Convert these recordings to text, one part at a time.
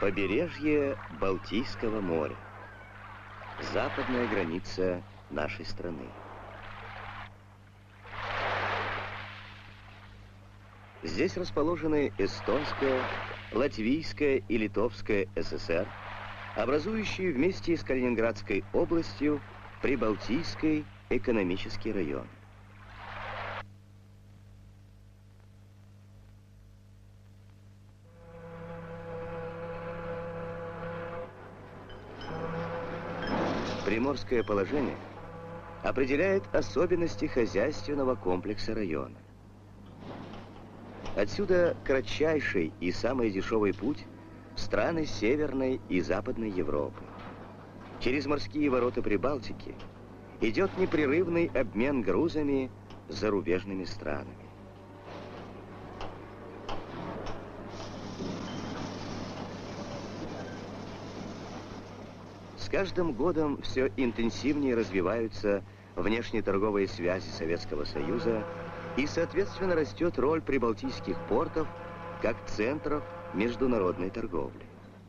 Побережье Балтийского моря. Западная граница нашей страны. Здесь расположены Эстонская, Латвийская и Литовская ССР, образующие вместе с Калининградской областью Прибалтийский экономический район. Приморское положение определяет особенности хозяйственного комплекса района. Отсюда кратчайший и самый дешевый путь в страны Северной и Западной Европы. Через морские ворота Прибалтики идет непрерывный обмен грузами с зарубежными странами. С каждым годом все интенсивнее развиваются внешнеторговые связи Советского Союза, и, соответственно, растет роль прибалтийских портов как центров международной торговли.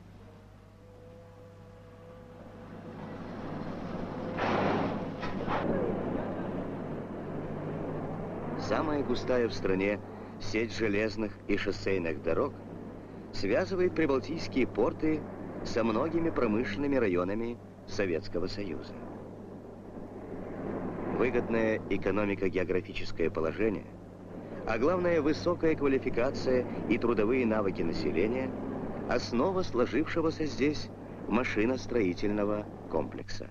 Самая густая в стране сеть железных и шоссейных дорог связывает прибалтийские порты со многими промышленными районами Советского Союза. Выгодное экономико-географическое положение, а главное высокая квалификация и трудовые навыки населения – основа сложившегося здесь машиностроительного комплекса.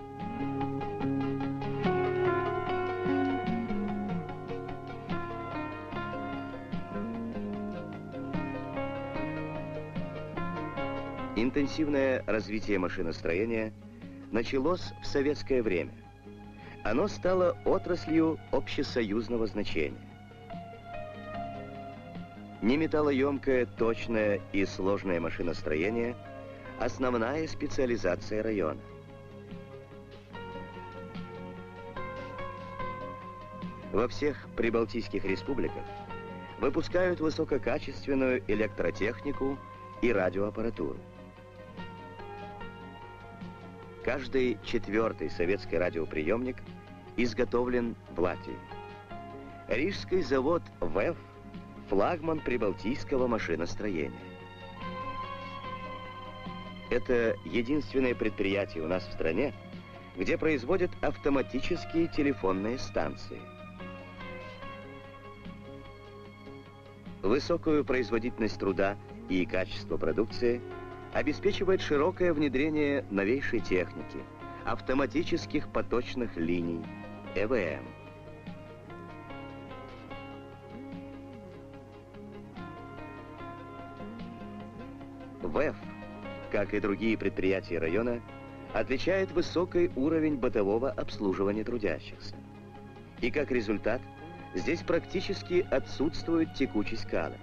Интенсивное развитие машиностроения началось в советское время. Оно стало отраслью общесоюзного значения. Неметаллоемкое, точное и сложное машиностроение – основная специализация района. Во всех прибалтийских республиках выпускают высококачественную электротехнику и радиоаппаратуру. Каждый четвертый советский радиоприемник изготовлен в Латвии. Рижский завод ВЭФ – флагман прибалтийского машиностроения. Это единственное предприятие у нас в стране, где производят автоматические телефонные станции. Высокую производительность труда и качество продукции обеспечивает широкое внедрение новейшей техники, автоматических поточных линий, ЭВМ. ВЭФ, как и другие предприятия района, отличает высокий уровень бытового обслуживания трудящихся. И как результат, здесь практически отсутствует текучесть кадра.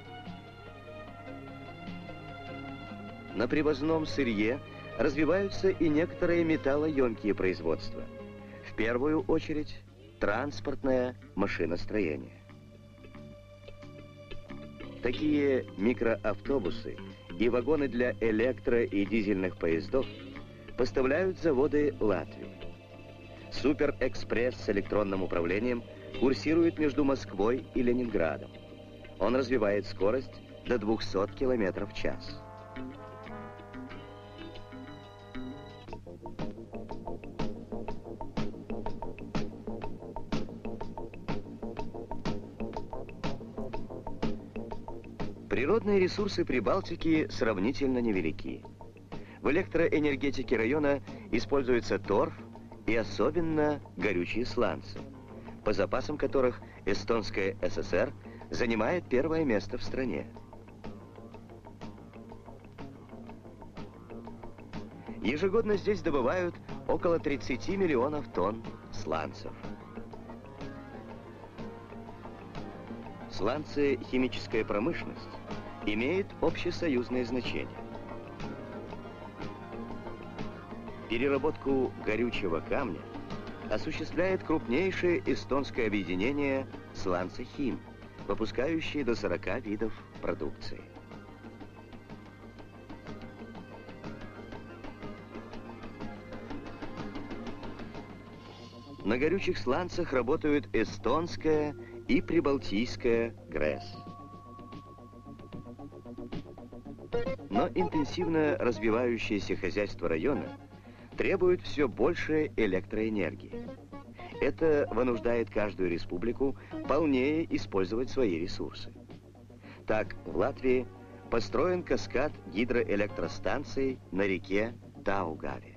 На привозном сырье развиваются и некоторые металлоемкие производства. В первую очередь, транспортное машиностроение. Такие микроавтобусы и вагоны для электро- и дизельных поездов поставляют заводы Латвии. Суперэкспресс с электронным управлением курсирует между Москвой и Ленинградом. Он развивает скорость до 200 км в час. Природные ресурсы Прибалтики сравнительно невелики. В электроэнергетике района используется торф и особенно горючие сланцы, по запасам которых Эстонская ССР занимает первое место в стране. Ежегодно здесь добывают около 30 миллионов тонн сланцев. Сланцы химическая промышленность имеет общесоюзное значение. Переработку горючего камня осуществляет крупнейшее эстонское объединение «Сланцехим», выпускающее до 40 видов продукции. На горючих сланцах работают эстонская и прибалтийская ГРЭС. Но интенсивно развивающееся хозяйство района требует все больше электроэнергии. Это вынуждает каждую республику полнее использовать свои ресурсы. Так, в Латвии построен каскад гидроэлектростанций на реке Даугаве.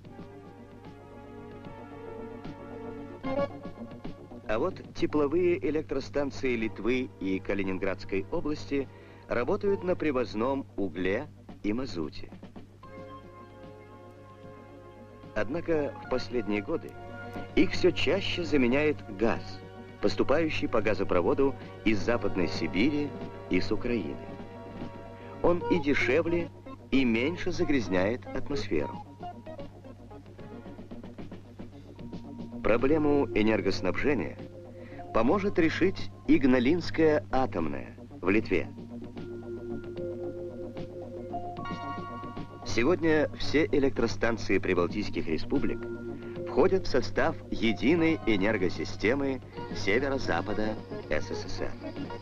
А вот тепловые электростанции Литвы и Калининградской области работают на привозном угле и мазуте. Однако в последние годы их все чаще заменяет газ, поступающий по газопроводу из Западной Сибири и с Украины. Он и дешевле, и меньше загрязняет атмосферу. Проблему энергоснабжения поможет решить Игналинская атомная в Литве. Сегодня все электростанции прибалтийских республик входят в состав единой энергосистемы северо-запада СССР.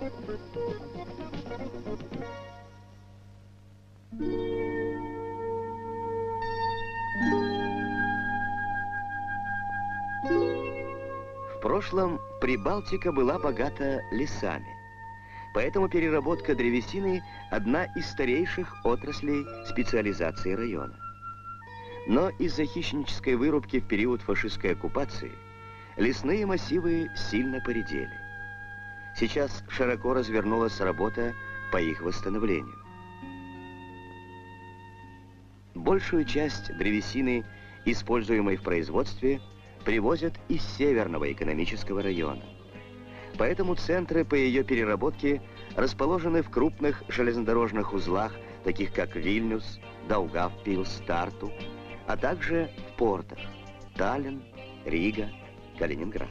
В прошлом Прибалтика была богата лесами, поэтому переработка древесины – одна из старейших отраслей специализации района. Но из-за хищнической вырубки в период фашистской оккупации лесные массивы сильно поредели. Сейчас широко развернулась работа по их восстановлению. Большую часть древесины, используемой в производстве, привозят из Северного экономического района. Поэтому центры по ее переработке расположены в крупных железнодорожных узлах, таких как Вильнюс, Даугавпилс, Тарту, а также в портах – Таллин, Рига, Калининград.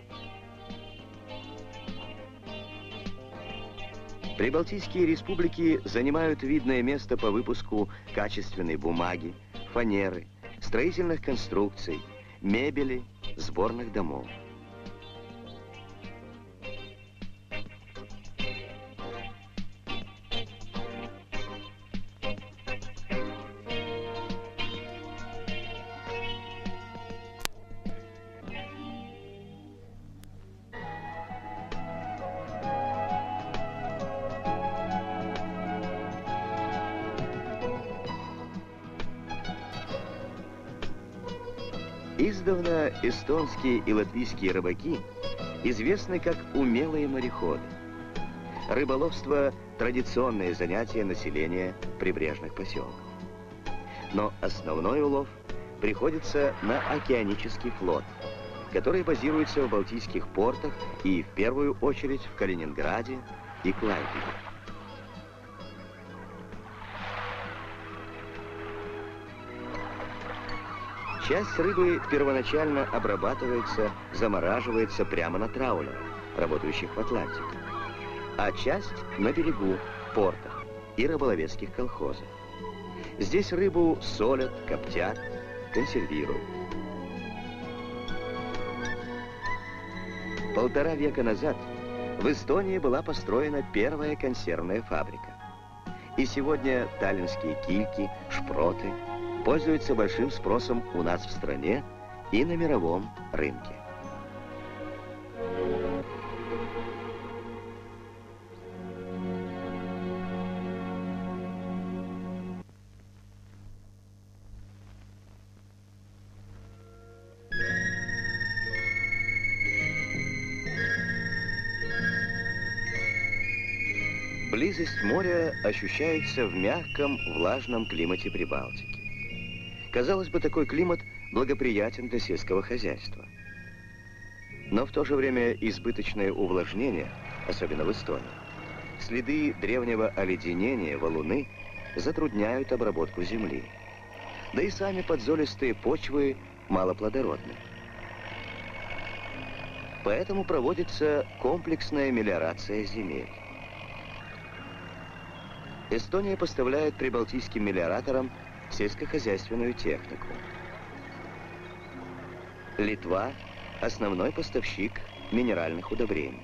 Прибалтийские республики занимают видное место по выпуску качественной бумаги, фанеры, строительных конструкций, мебели, сборных домов. Издавна эстонские и латвийские рыбаки известны как умелые мореходы. Рыболовство – традиционное занятие населения прибрежных поселков. Но основной улов приходится на океанический флот, который базируется в балтийских портах и в первую очередь в Калининграде и Клайпеде. Часть рыбы первоначально обрабатывается, замораживается прямо на траулерах, работающих в Атлантике, а часть на берегу, в портах и рыболовецких колхозах. Здесь рыбу солят, коптят, консервируют. 1,5 века назад в Эстонии была построена первая консервная фабрика. И сегодня таллинские кильки, шпроты пользуются большим спросом у нас в стране и на мировом рынке. Близость моря ощущается в мягком, влажном климате Прибалтики. Казалось бы, такой климат благоприятен для сельского хозяйства. Но в то же время избыточное увлажнение, особенно в Эстонии, следы древнего оледенения, валуны, затрудняют обработку земли. Да и сами подзолистые почвы малоплодородны. Поэтому проводится комплексная мелиорация земель. Эстония поставляет прибалтийским мелиораторам сельскохозяйственную технику. Литва основной поставщик минеральных удобрений.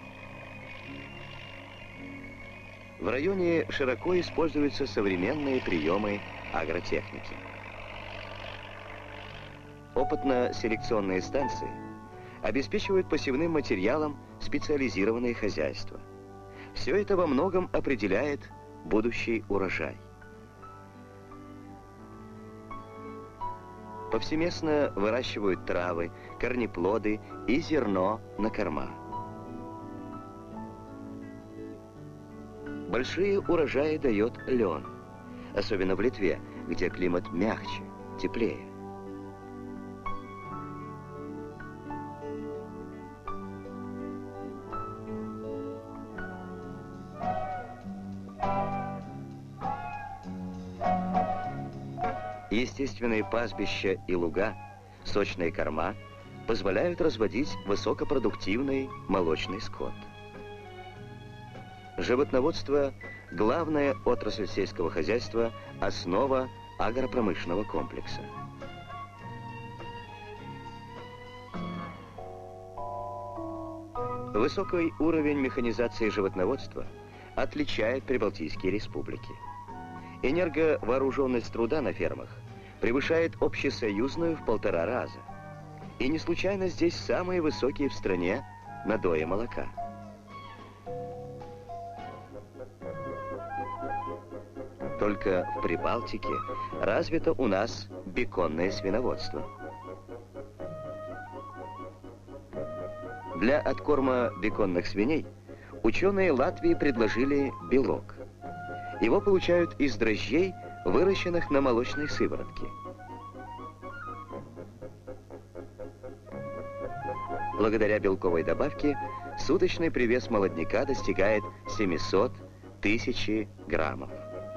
В районе широко используются современные приемы агротехники. Опытно-селекционные станции обеспечивают посевным материалом специализированные хозяйства. Все это во многом определяет будущий урожай. Повсеместно выращивают травы, корнеплоды и зерно на корма. Большие урожаи дает лен, особенно в Литве, где климат мягче, теплее. Естественные пастбища и луга, сочные корма позволяют разводить высокопродуктивный молочный скот. Животноводство – главная отрасль сельского хозяйства, основа агропромышленного комплекса. Высокий уровень механизации животноводства отличает прибалтийские республики. Энерговооруженность труда на фермах превышает общесоюзную в 1,5 раза. И не случайно здесь самые высокие в стране надои молока. Только в Прибалтике развито у нас беконное свиноводство. Для откорма беконных свиней ученые Латвии предложили белок. Его получают из дрожжей, выращенных на молочной сыворотке. Благодаря белковой добавке суточный привес молодняка достигает 700-1000 граммов.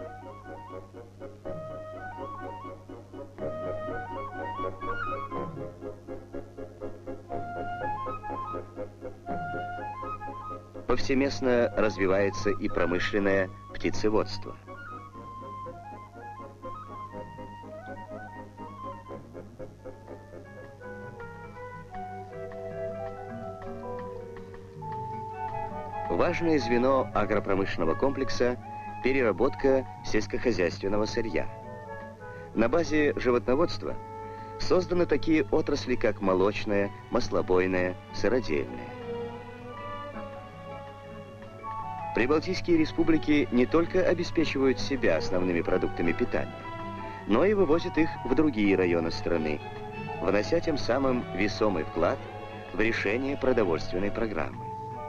Повсеместно развивается и промышленное птицеводство. Важное звено агропромышленного комплекса – переработка сельскохозяйственного сырья. На базе животноводства созданы такие отрасли, как молочная, маслобойная, сыродельная. Прибалтийские республики не только обеспечивают себя основными продуктами питания, но и вывозят их в другие районы страны, внося тем самым весомый вклад в решение продовольственной программы.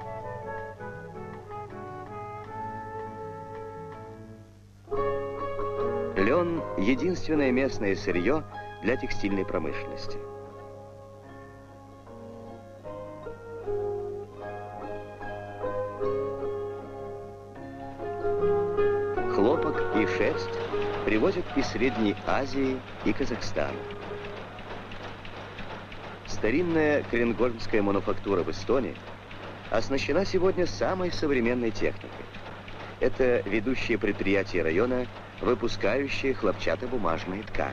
Лен – единственное местное сырье для текстильной промышленности. Хлопок и шерсть привозят из Средней Азии и Казахстана. Старинная кренгольмская мануфактура в Эстонии оснащена сегодня самой современной техникой. Это ведущие предприятия района, выпускающие хлопчатобумажные ткани.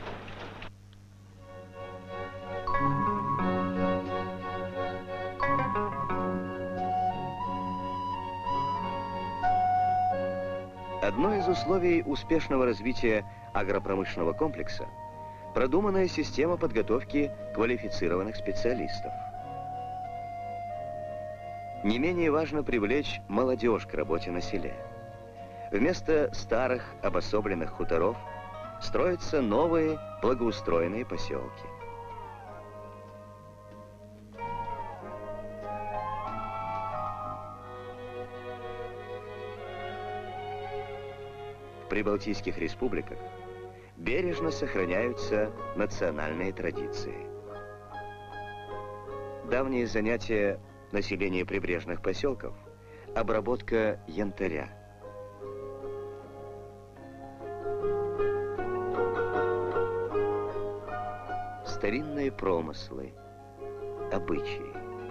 Одно из условий успешного развития агропромышленного комплекса – продуманная система подготовки квалифицированных специалистов. Не менее важно привлечь молодежь к работе на селе. Вместо старых обособленных хуторов строятся новые благоустроенные поселки. В прибалтийских республиках бережно сохраняются национальные традиции. Давние занятия населения прибрежных поселков – обработка янтаря. Старинные промыслы, обычаи.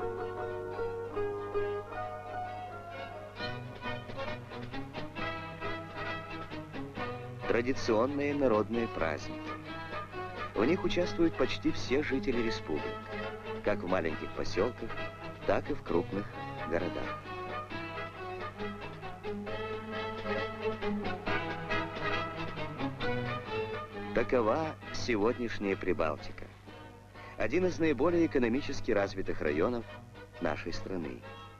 Традиционные народные праздники. В них участвуют почти все жители республик. как в маленьких поселках, так и в крупных городах. Такова сегодняшняя Прибалтика. Один из наиболее экономически развитых районов нашей страны.